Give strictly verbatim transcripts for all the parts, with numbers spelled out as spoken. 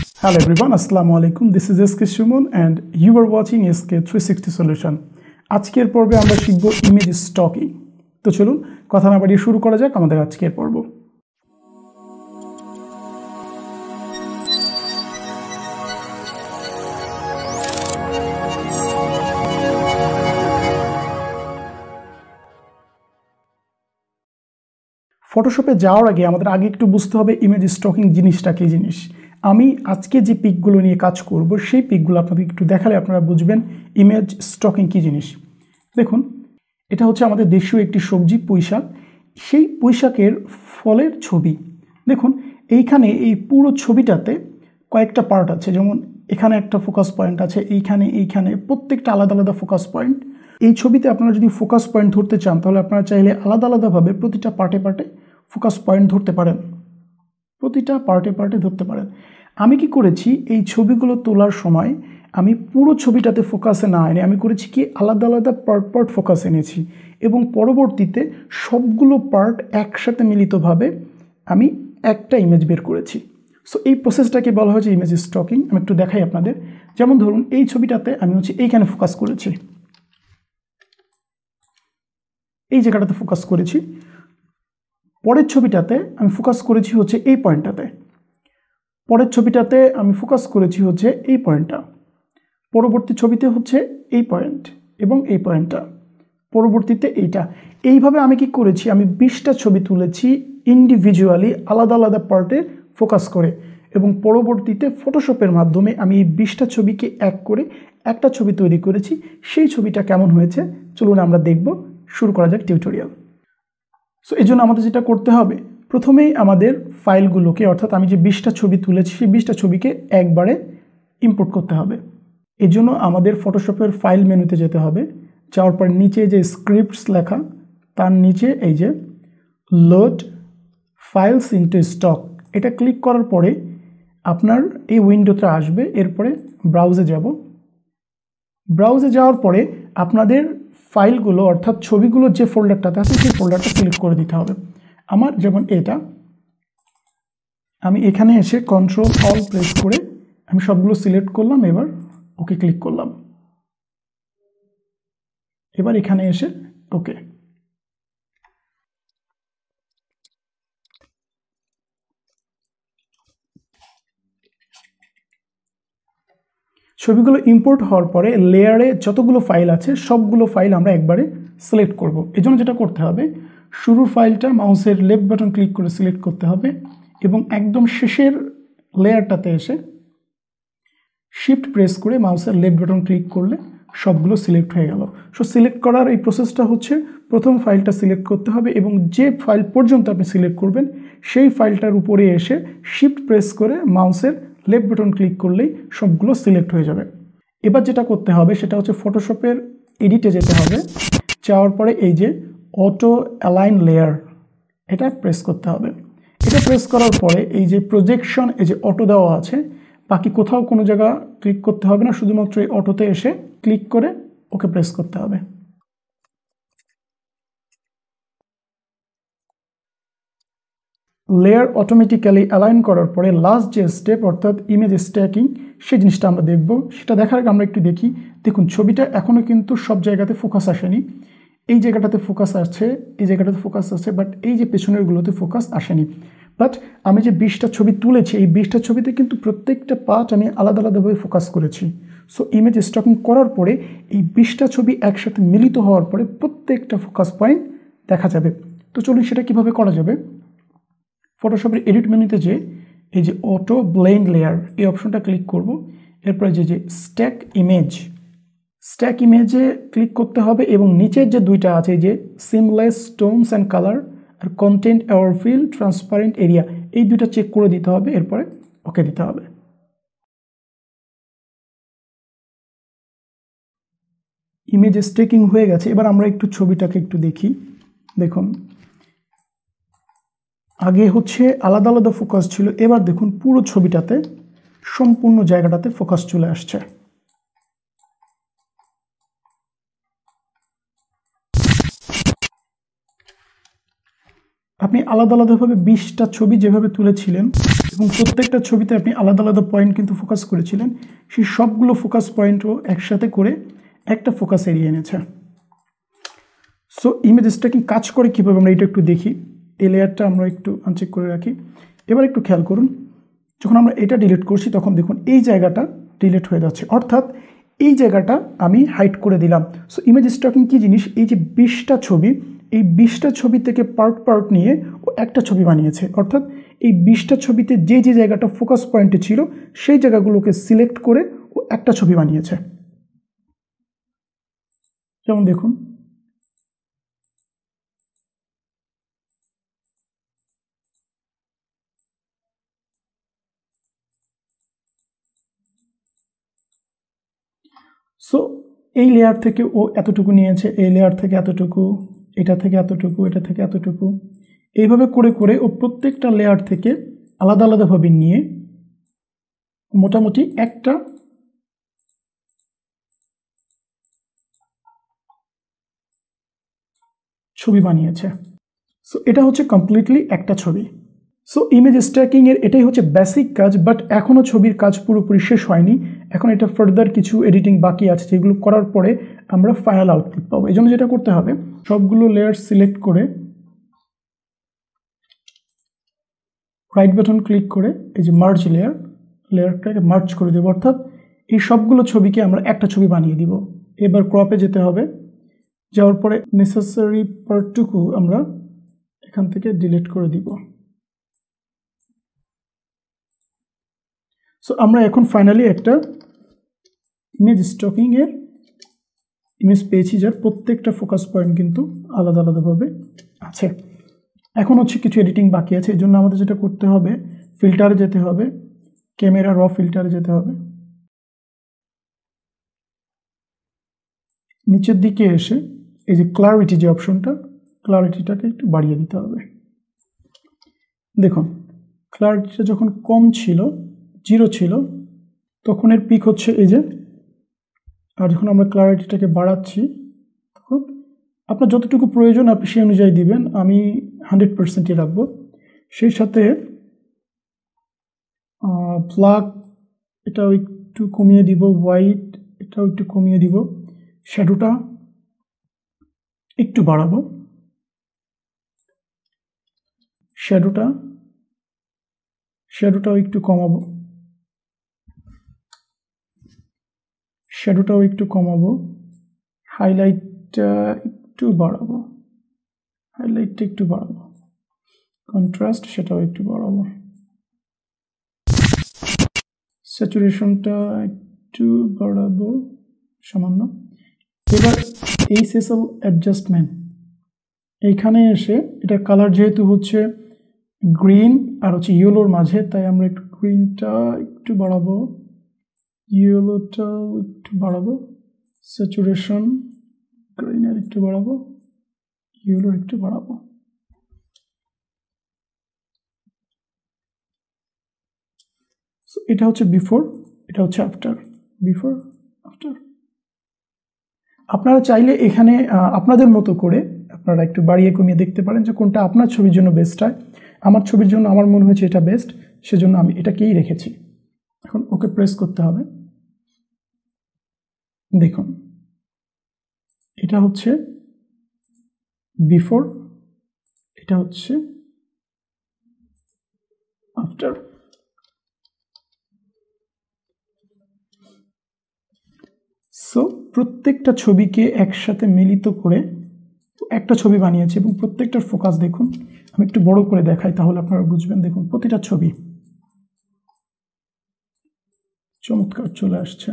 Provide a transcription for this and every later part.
Hello everyone, Assalamu alaikum. This is S K Shumon and you are watching S K three sixty Solution. আজকের পর্বে আমরা শিখব image stocking. তো চলুন কথা না বাড়িয়ে শুরু করা যাক আমাদের আজকের পর্ব। ফটোশপে যাওয়ার আগে আমাদের আগে একটু বুঝতে হবে ইমেজ স্টকিং জিনিসটা কি জিনিস। আমি আজকে যে পিকগুলো নিয়ে কাজ করব সেই পিকগুলো আপনাদের একটু দেখালে আপনারা বুঝবেন ইমেজ স্টকিং কি জিনিস। দেখুন, এটা হচ্ছে আমাদের দেশীয় একটি সবজি পুঁইশাক। সেই পুঁইশাকের ফলের ছবি। দেখুন এইখানে এই পুরো ছবিটাতে কয়েকটা পার্ট আছে, যেমন এখানে একটা ফোকাস পয়েন্ট আছে, এইখানে এইখানে প্রত্যেকটা আলাদা আলাদা ফোকাস পয়েন্ট। এই ছবিতে আপনারা যদি ফোকাস পয়েন্ট ধরতে চান তাহলে আপনারা চাইলে আলাদা আলাদাভাবে প্রতিটা পার্টে পার্টে ফোকাস পয়েন্ট ধরতে পারেন, প্রতিটা পার্টে পার্টে ধরতে পারেন। আমি কি করেছি, এই ছবিগুলো তোলার সময় আমি পুরো ছবিটাতে ফোকাসে না এনে আমি করেছি কি আলাদা আলাদা পার্ট পার্ট ফোকাস এনেছি এবং পরবর্তীতে সবগুলো পার্ট একসাথে মিলিতভাবে আমি একটা ইমেজ বের করেছি। সো এই প্রসেসটাকে বলা হয়েছে ইমেজ স্টকিং। আমি একটু দেখাই আপনাদের। যেমন ধরুন এই ছবিটাতে আমি হচ্ছে এইখানে ফোকাস করেছি, এই জায়গাটাতে ফোকাস করেছি। পরের ছবিটাতে আমি ফোকাস করেছি হচ্ছে এই পয়েন্টটাতে, পরের ছবিটাতে আমি ফোকাস করেছি হচ্ছে এই পয়েন্টটা, পরবর্তী ছবিতে হচ্ছে এই পয়েন্ট এবং এই পয়েন্টটা, পরবর্তীতে এইটা। এইভাবে আমি কি করেছি, আমি বিশটা ছবি তুলেছি ইন্ডিভিজুয়ালি আলাদা আলাদা পার্টে ফোকাস করে এবং পরবর্তীতে ফটোশপের মাধ্যমে আমি এই বিশটা ছবিকে এক করে একটা ছবি তৈরি করেছি। সেই ছবিটা কেমন হয়েছে চলুন আমরা দেখব। শুরু করা যাক টিউটোরিয়াল। সো এই জন্য আমাদের যেটা করতে হবে, প্রথমেই আমাদের ফাইলগুলোকে, অর্থাৎ আমি যে বিশটা ছবি তুলেছি সেই বিশটা ছবিকে একবারে ইম্পোর্ট করতে হবে। এই জন্য আমাদের ফটোশপের ফাইল মেনুতে যেতে হবে। যাওয়ার পর নিচে যে স্ক্রিপ্টস লেখা তার নিচে এই যে লোড ফাইলস ইনটু স্টক, এটা ক্লিক করার পরে আপনার এই উইন্ডোতে আসবে। এরপরে ব্রাউজে যাব। ব্রাউজে যাওয়ার পরে আপনাদের ফাইলগুলো অর্থাৎ ছবিগুলোর যে ফোল্ডারটাতে আছে সেই ফোল্ডারটা সিলেক্ট করে দিতে হবে। আমার যেমন এটা, আমি এখানে এসে কন্ট্রোল অল প্রেস করে আমি সবগুলো সিলেক্ট করলাম। এবার ওকে ক্লিক করলাম। এবার এখানে এসে ওকে। ছবিগুলো ইম্পোর্ট হওয়ার পরে লেয়ারে যতগুলো ফাইল আছে সবগুলো ফাইল আমরা একবারে সিলেক্ট করব। এজন্য যেটা করতে হবে, শুরুর ফাইলটা মাউসের লেফট বাটন ক্লিক করে সিলেক্ট করতে হবে এবং একদম শেষের লেয়ারটাতে এসে শিফট প্রেস করে মাউসের লেফট বাটন ক্লিক করলে সবগুলো সিলেক্ট হয়ে গেল। সো সিলেক্ট করার এই প্রসেসটা হচ্ছে, প্রথম ফাইলটা সিলেক্ট করতে হবে এবং যে ফাইল পর্যন্ত আপনি সিলেক্ট করবেন সেই ফাইলটার উপরে এসে শিফট প্রেস করে মাউসের লেফট বাটন ক্লিক করলেই সবগুলো সিলেক্ট হয়ে যাবে। এবার যেটা করতে হবে সেটা হচ্ছে ফটোশপের এডিটে যেতে হবে। যাওয়ার পরে এই যে অটো অ্যালাইন লেয়ার, এটা প্রেস করতে হবে। এটা প্রেস করার পরে এই যে প্রজেকশন, এই যে অটো দেওয়া আছে, বাকি কোথাও কোনো জায়গা ক্লিক করতে হবে না, শুধুমাত্র এই অটোতে এসে ক্লিক করে ওকে প্রেস করতে হবে। লেয়ার অটোমেটিক্যালি অ্যালাইন করার পরে লাস্ট যে স্টেপ অর্থাৎ ইমেজ স্ট্যাকিং, সেই জিনিসটা আমরা দেখব। সেটা দেখার আগে আমরা একটু দেখি। দেখুন ছবিটা এখনও কিন্তু সব জায়গাতে ফোকাস আসেনি। এই জায়গাটাতে ফোকাস আসছে, এই জায়গাটাতে ফোকাস আসছে, বাট এই যে পেছনেরগুলোতে ফোকাস আসেনি। বাট আমি যে বিশটা ছবি তুলেছি এই বিশটা ছবিতে কিন্তু প্রত্যেকটা পার্ট আমি আলাদা আলাদাভাবে ফোকাস করেছি। সো ইমেজ স্টকিং করার পরে এই বিশটা ছবি একসাথে মিলিত হওয়ার পরে প্রত্যেকটা ফোকাস পয়েন্ট দেখা যাবে। তো চলুন সেটা কীভাবে করা যাবে। ফটোশপের এডিট মেনুতে যে এই যে অটো ব্লেন্ড লেয়ার এই অপশনটা ক্লিক করব। এরপরে যে যে স্ট্যাক ইমেজ, স্ট্যাক ইমেজে ক্লিক করতে হবে এবং নিচের যে দুইটা আছে যে সিমলেস টোনস অ্যান্ড কালার আর content aware fill transparent area, এই দুইটা চেক করে দিতে হবে। এরপরে ওকে দিতে হবে। ইমেজ স্ট্যাকিং হয়ে গেছে। এবার আমরা একটু ছবিটাকে একটু দেখি। দেখুন আগে হচ্ছে আলাদা আলাদা ফোকাস ছিল, এবার দেখুন পুরো ছবিটাতে সম্পূর্ণ জায়গাটাতে ফোকাস চলে আসছে। আপনি আলাদা আলাদাভাবে বিশটা ছবি যেভাবে তুলেছিলেন এবং প্রত্যেকটা ছবিতে আপনি আলাদা আলাদা পয়েন্ট কিন্তু ফোকাস করেছিলেন, সেই সবগুলো ফোকাস পয়েন্টও একসাথে করে একটা ফোকাস এরিয়া এনেছে। সো ইমেজ স্ট্যাকিং কাজ করে কীভাবে আমরা এটা একটু দেখি। এই লেয়ারটা আমরা একটু আনচেক করে রাখি। এবার একটু খেয়াল করুন, যখন আমরা এটা ডিলিট করছি তখন দেখুন এই জায়গাটা ডিলিট হয়ে যাচ্ছে, অর্থাৎ এই জায়গাটা আমি হাইড করে দিলাম। সো ইমেজ স্ট্যাকিং কী জিনিস, এই যে বিশটা ছবি, এই বিশটা ছবি থেকে পার্ট পার্ট নিয়ে ও একটা ছবি বানিয়েছে, অর্থাৎ এই বিশটা ছবিতে যে যে জায়গাটা ফোকাস পয়েন্টে ছিল সেই জায়গাগুলোকে সিলেক্ট করে ও একটা ছবি বানিয়েছে। যেমন দেখুন, সো এই লেয়ার থেকে ও এতটুকু নিয়েছে, এই লেয়ার থেকে এতটুকু, এটা থেকে এতটুকু, এটা থেকে এতটুকু, এইভাবে করে করে ও প্রত্যেকটা লেয়ার থেকে আলাদা আলাদাভাবে নিয়ে মোটামুটি একটা ছবি বানিয়েছে। সো এটা হচ্ছে কমপ্লিটলি একটা ছবি। সো ইমেজ স্ট্যাকিংয়ের এটাই হচ্ছে বেসিক কাজ, বাট এখনও ছবির কাজ পুরোপুরি শেষ হয়নি। এখন এটা ফার্দার কিছু এডিটিং বাকি আছে, যেগুলো করার পরে আমরা ফাইনাল আউটপুট পাবো। এই জন্য যেটা করতে হবে, সবগুলো লেয়ার সিলেক্ট করে রাইট বাটন ক্লিক করে এই যে মার্জ লেয়ার, লেয়ারটাকে মার্জ করে দেবো, অর্থাৎ এই সবগুলো ছবিকে আমরা একটা ছবি বানিয়ে দিব। এবার ক্রপে যেতে হবে, যাওয়ার পরে নেসেসারি পার্টটুকু আমরা এখান থেকে ডিলিট করে দিব। সো আমরা এখন ফাইনালি একটা ইমেজ স্টকিংয়ের ইমেজ পেয়েছি, যার প্রত্যেকটা ফোকাস পয়েন্ট কিন্তু আলাদা আলাদাভাবে আছে। এখন হচ্ছে কিছু এডিটিং বাকি আছে, এই জন্য আমাদের যেটা করতে হবে, ফিল্টারে যেতে হবে, ক্যামেরা র ফিল্টারে যেতে হবে, নিচের দিকে এসে এই যে ক্লারিটি যে অপশনটা, ক্লারিটিটাকে একটু বাড়িয়ে দিতে হবে। দেখুন ক্লারিটিটা যখন কম ছিল, জিরো ছিল, তখন এর পিক হচ্ছে এই যে, আর যখন আমরা ক্লারিটিটাকে বাড়াচ্ছি তখন আপনার যতটুকু প্রয়োজন আপনি সেই অনুযায়ী দিবেন। আমি হান্ড্রেড পার্সেন্টই রাখবো। সেই সাথে ব্ল্যাক এটাও একটু কমিয়ে দিব, হোয়াইট এটাও একটু কমিয়ে দিব, শ্যাডোটা একটু বাড়াবো, শ্যাডোটা শ্যাডোটাও একটু কমাবো, শ্যাডোটাও একটু কমাবো, হাইলাইটটা একটু বাড়াবো, হাইলাইটটা একটু বাড়াবো, কন্ট্রাস্ট সেটাও একটু বাড়াবো, স্যাচুরেশনটা একটু বাড়াবো সামান্য। এবার এই সেসল অ্যাডজাস্টমেন্ট, এইখানে এসে এটা কালার যেহেতু হচ্ছে গ্রিন আর হচ্ছে ইয়েলোর মাঝে, তাই আমরা একটু গ্রিনটা একটু বাড়াবো, ইয়েলোটাও একটু বাড়াবো, স্যাচুরেশন গ্রিনের একটু বাড়াবো, ইয়েলোর একটু বাড়াবো। সো এটা হচ্ছে বিফোর, এটা হচ্ছে আফটার, বিফোর আফটার। আপনারা চাইলে এখানে আপনাদের মতো করে আপনারা একটু বাড়িয়ে কমিয়ে দেখতে পারেন যে কোনটা আপনার ছবির জন্য বেস্ট হয়। আমার ছবির জন্য আমার মনে হয়েছে এটা বেস্ট, সেজন্য আমি এটাকেই রেখেছি। এখন ওকে প্রেস করতে হবে। দেখুন এটা হচ্ছে বিফোর, এটা হচ্ছে আফটার। সো প্রত্যেকটা ছবিকে একসাথে মিলিত করে একটা ছবি বানিয়েছি এবং প্রত্যেকটার ফোকাস দেখুন। আমি একটু বড় করে দেখাই তাহলে আপনারা বুঝবেন। দেখুন প্রতিটা ছবি চমৎকার চলে আসছে।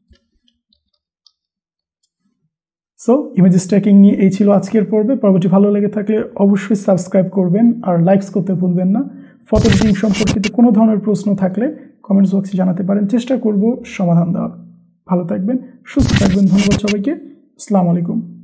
সো ইমেজ স্ট্যাকিং নিয়ে এই ছিল আজকের পর্বে। পরবর্তী ভালো লেগে থাকলে অবশ্যই সাবস্ক্রাইব করবেন আর লাইকস করতে ভুলবেন না। ফটো এডিটিং সম্পর্কিত কোনো ধরনের প্রশ্ন থাকলে কমেন্টস বক্সে জানাতে পারেন, চেষ্টা করব সমাধান দেওয়ার। ভালো থাকবেন, সুস্থ থাকবেন। ধন্যবাদ সবাইকে। আসসালামু আলাইকুম।